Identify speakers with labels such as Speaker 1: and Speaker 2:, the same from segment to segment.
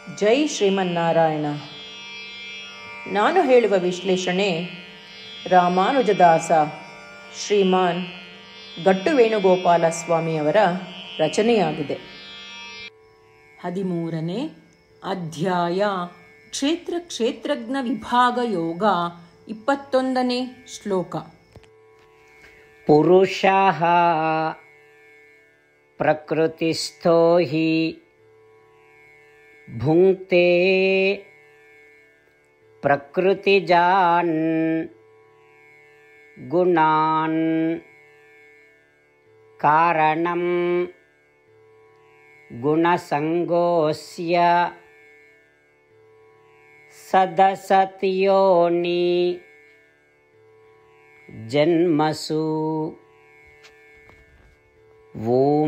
Speaker 1: ಜೈ ಶ್ರೀಮನ್ನಾರಾಯಣ. ನಾನು ಹೇಳುವ ವಿಶ್ಲೇಷಣೆ ರಾಮಾನುಜದಾಸ ಶ್ರೀಮಾನ್ ಗಟ್ಟು ವೇಣುಗೋಪಾಲ ಸ್ವಾಮಿಯವರ ರಚನೆಯಾಗಿದೆ. 13ನೇ ಅಧ್ಯಾಯ ಕ್ಷೇತ್ರ ಕ್ಷೇತ್ರಜ್ಞ ವಿಭಾಗ ಯೋಗ. 21ನೇ ಶ್ಲೋಕ.
Speaker 2: ಪುರುಷಃ ಪ್ರಕೃತಿಸ್ಥೋ ಹಿ ಭುಂಕ್ತೆ ಪ್ರಕೃತಿಜಾನ್ ಗುಣಾನ್ ಕಾರಣಂ ಗುಣಸಂಗೋಸ್ಯ ಸದಸತಿಯೋನಿ ಜನ್ಮಸು. ಓಂ.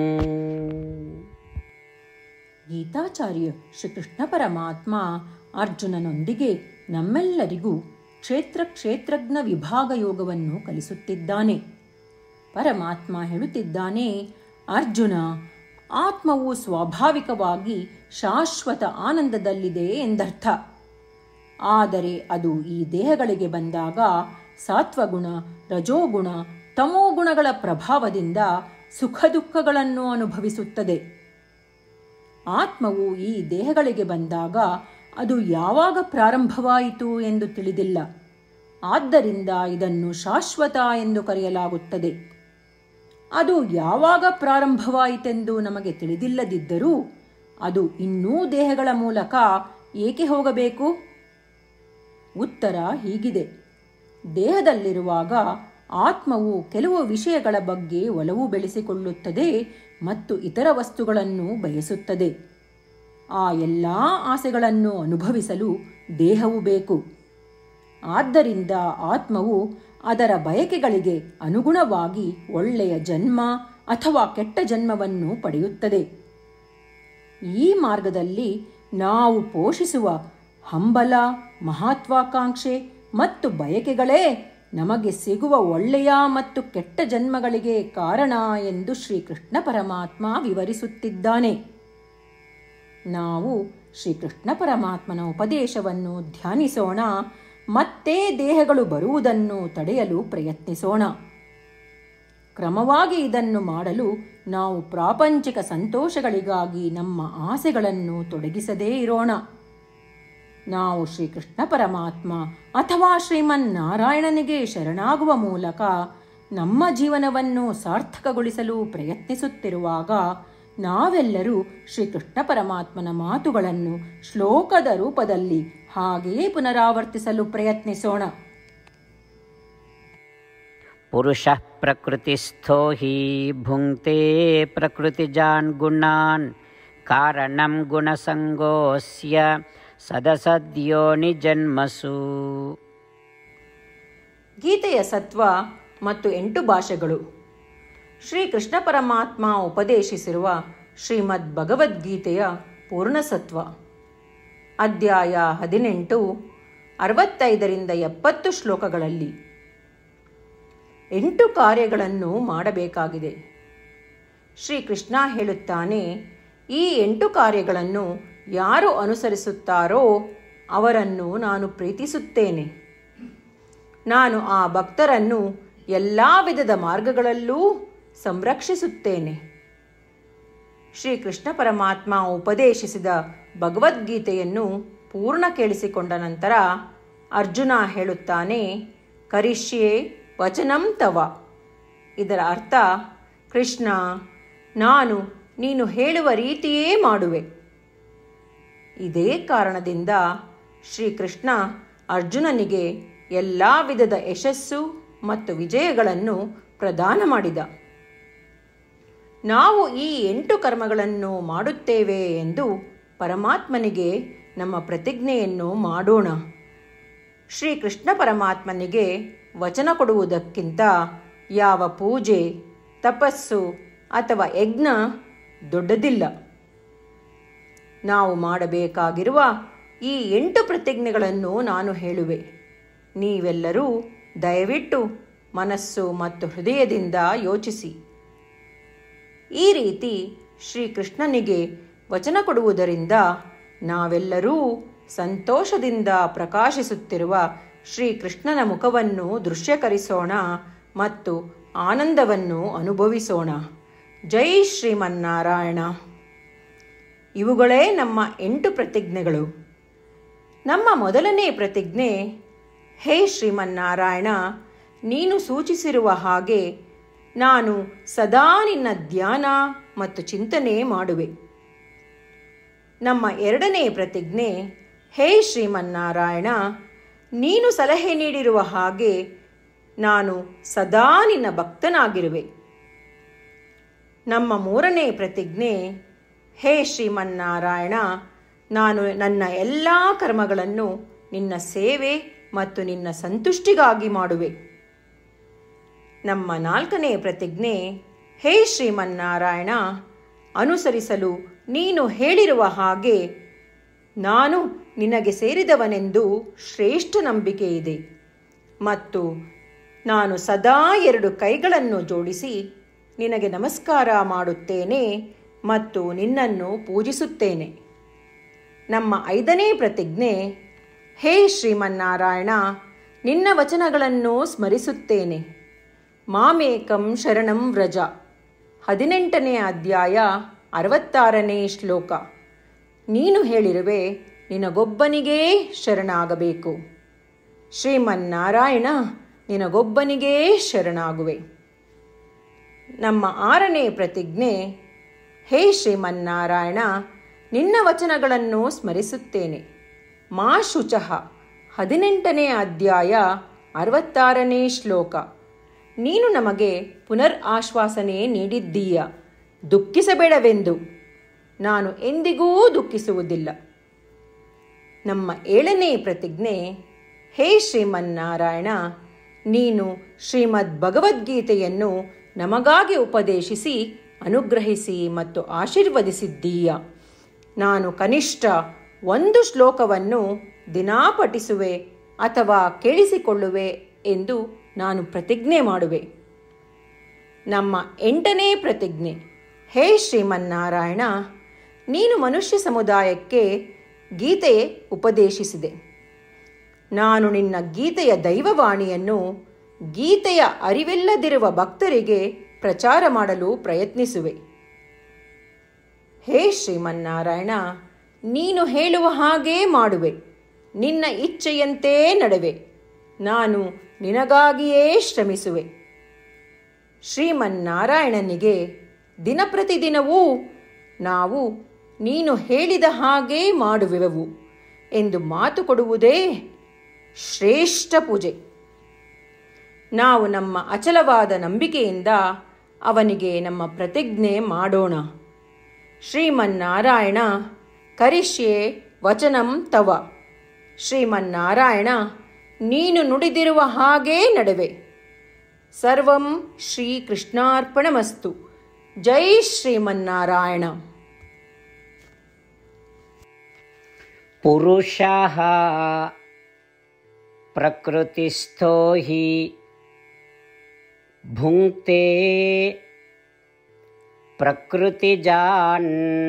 Speaker 1: ಗೀತಾಚಾರ್ಯ ಶ್ರೀಕೃಷ್ಣ ಪರಮಾತ್ಮ ಅರ್ಜುನನೊಂದಿಗೆ ನಮ್ಮೆಲ್ಲರಿಗೂ ಕ್ಷೇತ್ರ ಕ್ಷೇತ್ರಜ್ಞ ವಿಭಾಗ ಯೋಗವನ್ನು ಕಲಿಸುತ್ತಿದ್ದಾನೆ. ಪರಮಾತ್ಮ ಹೇಳುತ್ತಿದ್ದಾನೆ, ಅರ್ಜುನ, ಆತ್ಮವು ಸ್ವಾಭಾವಿಕವಾಗಿ ಶಾಶ್ವತ ಆನಂದದಲ್ಲಿದೆ ಎಂದರ್ಥ. ಆದರೆ ಅದು ಈ ದೇಹಗಳಿಗೆ ಬಂದಾಗ ಸಾತ್ವಗುಣ, ರಜೋಗುಣ, ತಮೋಗುಣಗಳ ಪ್ರಭಾವದಿಂದ ಸುಖ ದುಃಖಗಳನ್ನು ಅನುಭವಿಸುತ್ತದೆ. ಆತ್ಮವು ಈ ದೇಹಗಳಿಗೆ ಬಂದಾಗ ಅದು ಯಾವಾಗ ಪ್ರಾರಂಭವಾಯಿತು ಎಂದು ತಿಳಿದಿಲ್ಲ. ಆದ್ದರಿಂದ ಇದನ್ನು ಶಾಶ್ವತ ಎಂದು ಕರೆಯಲಾಗುತ್ತದೆ. ಅದು ಯಾವಾಗ ಪ್ರಾರಂಭವಾಯಿತೆಂದು ನಮಗೆ ತಿಳಿದಿಲ್ಲದಿದ್ದರೂ ಅದು ಇನ್ನೂ ದೇಹಗಳ ಮೂಲಕ ಏಕೆ ಹೋಗಬೇಕು? ಉತ್ತರ ಹೀಗಿದೆ. ದೇಹದಲ್ಲಿರುವಾಗ ಆತ್ಮವು ಕೆಲವು ವಿಷಯಗಳ ಬಗ್ಗೆ ಒಲವು ಬೆಳೆಸಿಕೊಳ್ಳುತ್ತದೆ ಮತ್ತು ಇತರ ವಸ್ತುಗಳನ್ನು ಬಯಸುತ್ತದೆ. ಆ ಎಲ್ಲ ಆಸೆಗಳನ್ನು ಅನುಭವಿಸಲು ದೇಹವು ಬೇಕು. ಆದ್ದರಿಂದ ಆತ್ಮವು ಅದರ ಬಯಕೆಗಳಿಗೆ ಅನುಗುಣವಾಗಿ ಒಳ್ಳೆಯ ಜನ್ಮ ಅಥವಾ ಕೆಟ್ಟ ಜನ್ಮವನ್ನು ಪಡೆಯುತ್ತದೆ. ಈ ಮಾರ್ಗದಲ್ಲಿ ನಾವು ಪೋಷಿಸುವ ಹಂಬಲ, ಮಹತ್ವಾಕಾಂಕ್ಷೆ ಮತ್ತು ಬಯಕೆಗಳೇ ನಮಗೆ ಸಿಗುವ ಒಳ್ಳೆಯ ಮತ್ತು ಕೆಟ್ಟ ಜನ್ಮಗಳಿಗೆ ಕಾರಣ ಎಂದು ಶ್ರೀಕೃಷ್ಣ ಪರಮಾತ್ಮ ವಿವರಿಸುತ್ತಿದ್ದಾನೆ. ನಾವು ಶ್ರೀಕೃಷ್ಣ ಪರಮಾತ್ಮನ ಉಪದೇಶವನ್ನು ಧ್ಯಾನಿಸೋಣ. ಮತ್ತೆ ದೇಹಗಳು ಬರುವುದನ್ನು ತಡೆಯಲು ಪ್ರಯತ್ನಿಸೋಣ. ಕ್ರಮವಾಗಿ ಇದನ್ನು ಮಾಡಲು ನಾವು ಪ್ರಾಪಂಚಿಕ ಸಂತೋಷಗಳಿಗಾಗಿ ನಮ್ಮ ಆಸೆಗಳನ್ನು ತೊಡಗಿಸದೇ ಇರೋಣ. ನಾವು ಶ್ರೀಕೃಷ್ಣ ಪರಮಾತ್ಮ ಅಥವಾ ಶ್ರೀಮನ್ನಾರಾಯಣನಿಗೆ ಶರಣಾಗುವ ಮೂಲಕ ನಮ್ಮ ಜೀವನವನ್ನು ಸಾರ್ಥಕಗೊಳಿಸಲು ಪ್ರಯತ್ನಿಸುತ್ತಿರುವಾಗ ನಾವೆಲ್ಲರೂ ಶ್ರೀಕೃಷ್ಣ ಪರಮಾತ್ಮನ ಮಾತುಗಳನ್ನು ಶ್ಲೋಕದ ರೂಪದಲ್ಲಿ ಹಾಗೆಯೇ ಪುನರಾವರ್ತಿಸಲು ಪ್ರಯತ್ನಿಸೋಣ.
Speaker 2: ಪುರುಷಃ ಪ್ರಕೃತಿಸ್ಥೋ ಹಿ ಭುಂಕ್ತೆ ಪ್ರಕೃತಿಜಾನ್ ಗುಣಾನ್ ಕಾರಣಂ ಗುಣಸಂಗೋಸ್ಯ ಸದಸದ್ಯೋನಿ ಜನ್ಮಸು.
Speaker 1: ಗೀತೆಯ ಸತ್ವ ಮತ್ತು 8 ಭಾಷೆಗಳು. ಶ್ರೀಕೃಷ್ಣ ಪರಮಾತ್ಮ ಉಪದೇಶಿಸಿರುವ ಶ್ರೀಮದ್ ಭಗವದ್ಗೀತೆಯ ಪೂರ್ಣಸತ್ವ. ಅಧ್ಯಾಯ 18, 65ರಿಂದ 70 ಶ್ಲೋಕಗಳಲ್ಲಿ 8 ಕಾರ್ಯಗಳನ್ನು ಮಾಡಬೇಕಾಗಿದೆ. ಶ್ರೀಕೃಷ್ಣ ಹೇಳುತ್ತಾನೆ, ಈ 8 ಕಾರ್ಯಗಳನ್ನು ಯಾರು ಅನುಸರಿಸುತ್ತಾರೋ ಅವರನ್ನು ನಾನು ಪ್ರೀತಿಸುತ್ತೇನೆ. ನಾನು ಆ ಭಕ್ತರನ್ನು ಎಲ್ಲ ವಿಧದ ಮಾರ್ಗಗಳಲ್ಲೂ ಸಂರಕ್ಷಿಸುತ್ತೇನೆ. ಶ್ರೀಕೃಷ್ಣ ಪರಮಾತ್ಮ ಉಪದೇಶಿಸಿದ ಭಗವದ್ಗೀತೆಯನ್ನು ಪೂರ್ಣ ಕೇಳಿಸಿಕೊಂಡ ನಂತರ ಅರ್ಜುನ ಹೇಳುತ್ತಾನೆ, ಕರಿಷ್ಯೆ ವಚನಂ ತವ. ಇದರ ಅರ್ಥ, ಕೃಷ್ಣ, ನಾನು ನೀನು ಹೇಳುವ ರೀತಿಯೇ ಮಾಡುವೆ. ಇದೇ ಕಾರಣದಿಂದ ಶ್ರೀಕೃಷ್ಣ ಅರ್ಜುನನಿಗೆ ಎಲ್ಲ ವಿಧದ ಯಶಸ್ಸು ಮತ್ತು ವಿಜಯಗಳನ್ನು ಪ್ರದಾನ ಮಾಡಿದ. ನಾವು ಈ 8 ಕರ್ಮಗಳನ್ನು ಮಾಡುತ್ತೇವೆ ಎಂದು ಪರಮಾತ್ಮನಿಗೆ ನಮ್ಮ ಪ್ರತಿಜ್ಞೆಯನ್ನು ಮಾಡೋಣ. ಶ್ರೀಕೃಷ್ಣ ಪರಮಾತ್ಮನಿಗೆ ವಚನ ಕೊಡುವುದಕ್ಕಿಂತ ಯಾವ ಪೂಜೆ, ತಪಸ್ಸು ಅಥವಾ ಯಜ್ಞ ದೊಡ್ಡದಿಲ್ಲ. ನಾವು ಮಾಡಬೇಕಾಗಿರುವ ಈ 8 ಪ್ರತಿಜ್ಞೆಗಳನ್ನು ನಾನು ಹೇಳುವೆ. ನೀವೆಲ್ಲರೂ ದಯವಿಟ್ಟು ಮನಸ್ಸು ಮತ್ತು ಹೃದಯದಿಂದ ಯೋಚಿಸಿ. ಈ ರೀತಿ ಶ್ರೀಕೃಷ್ಣನಿಗೆ ವಚನ ಕೊಡುವುದರಿಂದ ನಾವೆಲ್ಲರೂ ಸಂತೋಷದಿಂದ ಪ್ರಕಾಶಿಸುತ್ತಿರುವ ಶ್ರೀಕೃಷ್ಣನ ಮುಖವನ್ನು ದೃಶ್ಯಕರಿಸೋಣ ಮತ್ತು ಆನಂದವನ್ನು ಅನುಭವಿಸೋಣ. ಜೈ ಶ್ರೀಮನ್ನಾರಾಯಣ. ಇವುಗಳೇ ನಮ್ಮ 8 ಪ್ರತಿಜ್ಞೆಗಳು. ನಮ್ಮ ಮೊದಲನೇ ಪ್ರತಿಜ್ಞೆ, ಹೇ ಶ್ರೀಮನ್ನಾರಾಯಣ, ನೀನು ಸೂಚಿಸಿರುವ ಹಾಗೆ ನಾನು ಸದಾ ನಿನ್ನ ಧ್ಯಾನ ಮತ್ತು ಚಿಂತನೆ ಮಾಡುವೆ. ನಮ್ಮ ಎರಡನೇ ಪ್ರತಿಜ್ಞೆ, ಹೇ ಶ್ರೀಮನ್ನಾರಾಯಣ, ನೀನು ಸಲಹೆ ನೀಡಿರುವ ಹಾಗೆ ನಾನು ಸದಾ ನಿನ್ನ ಭಕ್ತನಾಗಿರುವೆ. ನಮ್ಮ ಮೂರನೇ ಪ್ರತಿಜ್ಞೆ, ಹೇ ಶ್ರೀಮನ್ನಾರಾಯಣ, ನಾನು ನನ್ನ ಎಲ್ಲ ಕರ್ಮಗಳನ್ನು ನಿನ್ನ ಸೇವೆ ಮತ್ತು ನಿನ್ನ ಸಂತುಷ್ಟಿಗಾಗಿ ಮಾಡುವೆ. ನಮ್ಮ ನಾಲ್ಕನೇ ಪ್ರತಿಜ್ಞೆ, ಹೇ ಶ್ರೀಮನ್ನಾರಾಯಣ, ಅನುಸರಿಸಲು ನೀನು ಹೇಳಿರುವ ಹಾಗೆ ನಾನು ನಿನಗೆ ಸೇರಿದವನೆಂದು ಶ್ರೇಷ್ಠ ನಂಬಿಕೆ ಇದೆ ಮತ್ತು ನಾನು ಸದಾ 2 ಕೈಗಳನ್ನು ಜೋಡಿಸಿ ನಿನಗೆ ನಮಸ್ಕಾರ ಮಾಡುತ್ತೇನೆ ಮತ್ತು ನಿನ್ನನ್ನು ಪೂಜಿಸುತ್ತೇನೆ. ನಮ್ಮ 5ನೇ ಪ್ರತಿಜ್ಞೆ, ಹೇ ಶ್ರೀಮನ್ನಾರಾಯಣ, ನಿನ್ನ ವಚನಗಳನ್ನು ಸ್ಮರಿಸುತ್ತೇನೆ. ಮಾಮೇಕಂ ಶರಣಂ ವ್ರಜ, 18ನೇ ಅಧ್ಯಾಯ 66ನೇ ಶ್ಲೋಕ. ನೀನು ಹೇಳಿರುವೆ, ನಿನಗೊಬ್ಬನಿಗೇ ಶರಣಾಗಬೇಕು. ಶ್ರೀಮನ್ನಾರಾಯಣ, ನಿನಗೊಬ್ಬನಿಗೇ ಶರಣಾಗುವೆ. ನಮ್ಮ 6ನೇ ಪ್ರತಿಜ್ಞೆ, ಹೇ ಶ್ರೀಮನ್ನಾರಾಯಣ, ನಿನ್ನ ವಚನಗಳನ್ನು ಸ್ಮರಿಸುತ್ತೇನೆ. ಮಾ ಶುಚಃ, 18ನೇ ಅಧ್ಯಾಯ 66ನೇ ಶ್ಲೋಕ. ನೀನು ನಮಗೆ ಪುನರ್ ಆಶ್ವಾಸನೆ ನೀಡಿದ್ದೀಯ, ದುಃಖಿಸಬೇಡವೆಂದು. ನಾನು ಎಂದಿಗೂ ದುಃಖಿಸುವುದಿಲ್ಲ. ನಮ್ಮ 7ನೇ ಪ್ರತಿಜ್ಞೆ, ಹೇ ಶ್ರೀಮನ್ನಾರಾಯಣ, ನೀನು ಶ್ರೀಮದ್ ಭಗವದ್ಗೀತೆಯನ್ನು ನಮಗಾಗಿ ಉಪದೇಶಿಸಿ ಅನುಗ್ರಹಿಸಿ ಮತ್ತು ಆಶೀರ್ವದಿಸಿದ್ದೀಯ. ನಾನು ಕನಿಷ್ಠ 1 ಶ್ಲೋಕವನ್ನು ದಿನಾ ಪಠಿಸುವೆ ಅಥವಾ ಕೇಳಿಸಿಕೊಳ್ಳುವೆ ಎಂದು ನಾನು ಪ್ರತಿಜ್ಞೆ ಮಾಡುವೆ. ನಮ್ಮ 8ನೇ ಪ್ರತಿಜ್ಞೆ, ಹೇ ಶ್ರೀಮನ್ನಾರಾಯಣ, ನೀನು ಮನುಷ್ಯ ಸಮುದಾಯಕ್ಕೆ ಗೀತೆ ಉಪದೇಶಿಸಿದೆ. ನಾನು ನಿನ್ನ ಗೀತೆಯ ದೈವವಾಣಿಯನ್ನು ಗೀತೆಯ ಅರಿವಿಲ್ಲದಿರುವ ಭಕ್ತರಿಗೆ ಪ್ರಚಾರ ಮಾಡಲು ಪ್ರಯತ್ನಿಸುವೆ. ಹೇ ಶ್ರೀಮನ್ನಾರಾಯಣ, ನೀನು ಹೇಳುವ ಹಾಗೇ ಮಾಡುವೆ. ನಿನ್ನ ಇಚ್ಛೆಯಂತೆ ನಡೆವೆ. ನಾನು ನಿನಗಾಗಿಯೇ ಶ್ರಮಿಸುವೆ. ಶ್ರೀಮನ್ನಾರಾಯಣನಿಗೆ ದಿನಪ್ರತಿದಿನವೂ ನಾವು ನೀನು ಹೇಳಿದ ಹಾಗೇ ಮಾಡುವೆವು ಎಂದು ಮಾತು ಕೊಡುವುದೇ ಶ್ರೇಷ್ಠ ಪೂಜೆ. ನಾವು ನಮ್ಮ ಅಚಲವಾದ ನಂಬಿಕೆಯಿಂದ ಅವನಿಗೆ ನಮ್ಮ ಪ್ರತಿಜ್ಞೆ ಮಾಡೋಣ. ಶ್ರೀಮನ್ನಾರಾಯಣ, ಕರಿಷ್ಯೆ ವಚನಂ ತವ. ಶ್ರೀಮನ್ನಾರಾಯಣ, ನೀನು ನುಡಿದಿರುವ ಹಾಗೇ ನಡೆವೆ. ಸರ್ವಂ ಶ್ರೀಕೃಷ್ಣಾರ್ಪಣಮಸ್ತು. ಜೈ ಶ್ರೀಮನ್ನಾರಾಯಣ.
Speaker 2: ಪುರುಷಃ ಪ್ರಕೃತಿಸ್ಥೋ ಹಿ ಭುಂಕ್ತೆ ಪ್ರಕೃತಿಜಾನ್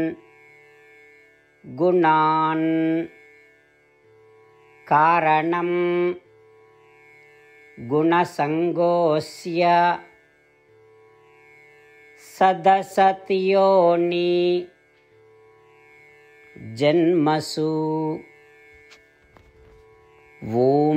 Speaker 2: ಗುಣಾನ್ ಕಾರಣಂ ಗುಣಸಂಗೋಸ್ಯ ಸದಸತಿಯೋನಿ ಜನ್ಮಸು. ಓಂ.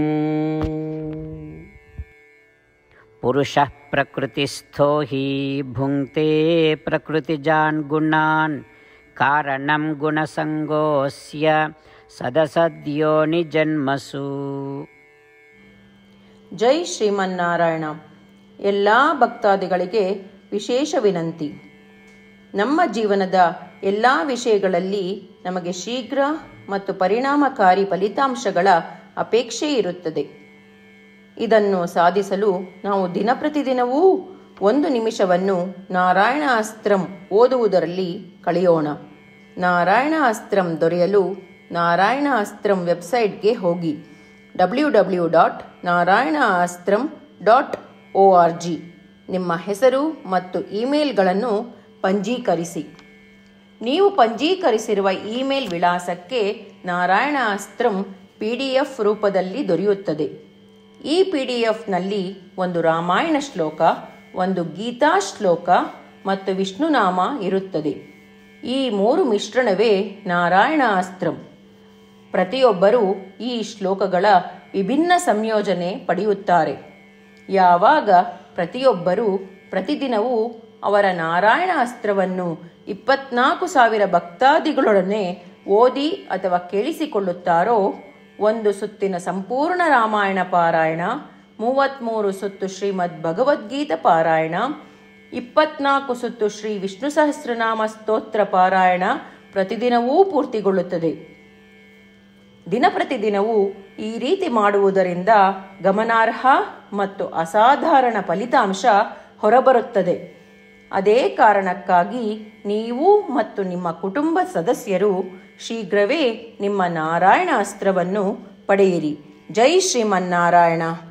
Speaker 2: ಪುರುಷಃ ಪ್ರಕೃತಿಸ್ಥೋ ಹಿ ಭುಂಕ್ತೆ ಪ್ರಕೃತಿಜಾನ್ ಗುಣಾನ್ ಕಾರಣಂ ಗುಣಸಂಗೋಸ್ಯ ಸದಸದ್ಯೋನಿ ಜನ್ಮಸು.
Speaker 1: ಜೈ ಶ್ರೀಮನ್ನಾರಾಯಣ. ಎಲ್ಲ ಭಕ್ತಾದಿಗಳಿಗೆ ವಿಶೇಷ ವಿನಂತಿ. ನಮ್ಮ ಜೀವನದ ಎಲ್ಲ ವಿಷಯಗಳಲ್ಲಿ ನಮಗೆ ಶೀಘ್ರ ಮತ್ತು ಪರಿಣಾಮಕಾರಿ ಫಲಿತಾಂಶಗಳ ಅಪೇಕ್ಷೆ ಇರುತ್ತದೆ. ಇದನ್ನು ಸಾಧಿಸಲು ನಾವು ದಿನಪ್ರತಿದಿನವೂ 1 ನಿಮಿಷವನ್ನು ನಾರಾಯಣ ಅಸ್ತ್ರಂ ಓದುವುದರಲ್ಲಿ ಕಳೆಯೋಣ. ನಾರಾಯಣ ಅಸ್ತ್ರಂ ದೊರೆಯಲು ನಾರಾಯಣ ಅಸ್ತ್ರಂ ವೆಬ್ಸೈಟ್ಗೆ ಹೋಗಿ www.narayanaastram.org ನಿಮ್ಮ ಹೆಸರು ಮತ್ತು ಇಮೇಲ್ಗಳನ್ನು ಪಂಜೀಕರಿಸಿ. ನೀವು ಪಂಜೀಕರಿಸಿರುವ ಇಮೇಲ್ ವಿಳಾಸಕ್ಕೆ ನಾರಾಯಣ ಅಸ್ತ್ರಂ PDF ರೂಪದಲ್ಲಿ ದೊರೆಯುತ್ತದೆ. ಈ PDFನಲ್ಲಿ ಒಂದು ರಾಮಾಯಣ ಶ್ಲೋಕ, ಒಂದು ಗೀತಾ ಶ್ಲೋಕ ಮತ್ತು ವಿಷ್ಣುನಾಮ ಇರುತ್ತದೆ. ಈ 3 ಮಿಶ್ರಣವೇ ನಾರಾಯಣ ಅಸ್ತ್ರಂ. ಪ್ರತಿಯೊಬ್ಬರೂ ಈ ಶ್ಲೋಕಗಳ ವಿಭಿನ್ನ ಸಂಯೋಜನೆ ಪಡೆಯುತ್ತಾರೆ. ಯಾವಾಗ ಪ್ರತಿಯೊಬ್ಬರೂ ಪ್ರತಿದಿನವೂ ಅವರ ನಾರಾಯಣ ಅಸ್ತ್ರವನ್ನು 24,000 ಭಕ್ತಾದಿಗಳೊಡನೆ ಓದಿ ಅಥವಾ ಕೇಳಿಸಿಕೊಳ್ಳುತ್ತಾರೋ, ಒಂದು ಸುತ್ತಿನ ಸಂಪೂರ್ಣ ರಾಮಾಯಣ ಪಾರಾಯಣ, 33 ಸುತ್ತು ಶ್ರೀಮದ್ ಭಗವದ್ಗೀತಾ ಪಾರಾಯಣ, 24 ಸುತ್ತು ಶ್ರೀ ವಿಷ್ಣು ಸಹಸ್ರನಾಮ ಸ್ತೋತ್ರ ಪಾರಾಯಣ ಪ್ರತಿದಿನವೂ ಪೂರ್ತಿಗೊಳ್ಳುತ್ತದೆ. ದಿನಪ್ರತಿದಿನವೂ ಈ ರೀತಿ ಮಾಡುವುದರಿಂದ ಗಮನಾರ್ಹ ಮತ್ತು ಅಸಾಧಾರಣ ಫಲಿತಾಂಶ ಹೊರಬರುತ್ತದೆ. ಅದೇ ಕಾರಣಕ್ಕಾಗಿ ನೀವು ಮತ್ತು ನಿಮ್ಮ ಕುಟುಂಬ ಸದಸ್ಯರು ಶೀಘ್ರವೇ ನಿಮ್ಮ ನಾರಾಯಣ ಅಸ್ತ್ರವನ್ನು ಪಡೆಯಿರಿ. ಜೈ ಶ್ರೀಮನ್ನಾರಾಯಣ.